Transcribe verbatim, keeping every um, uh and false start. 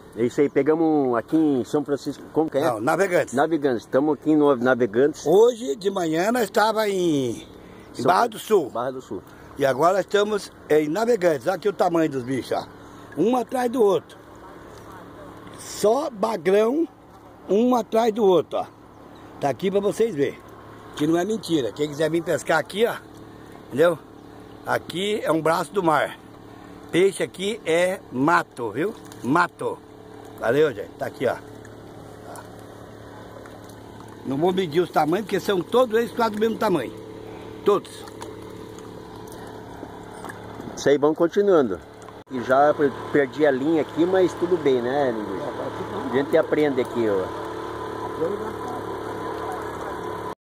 É isso aí, pegamos aqui em São Francisco, como que é? Não, Navegantes. Navegantes, estamos aqui no Navegantes. Hoje de manhã nós estávamos em, em Barra do Sul. Barra do Sul. E agora nós estamos em Navegantes. Olha aqui o tamanho dos bichos, ó. Um atrás do outro. Só bagrão, um atrás do outro, ó. Tá aqui pra vocês verem. Que não é mentira. Quem quiser vir pescar aqui, ó. Entendeu? Aqui é um braço do mar. Peixe aqui é mato, viu? Mato. Valeu, gente. Tá aqui, ó. Não vou medir os tamanhos, porque são todos eles quase do mesmo tamanho. Todos. Isso aí, vamos continuando. E já perdi a linha aqui, mas tudo bem, né? A gente aprende aqui, ó.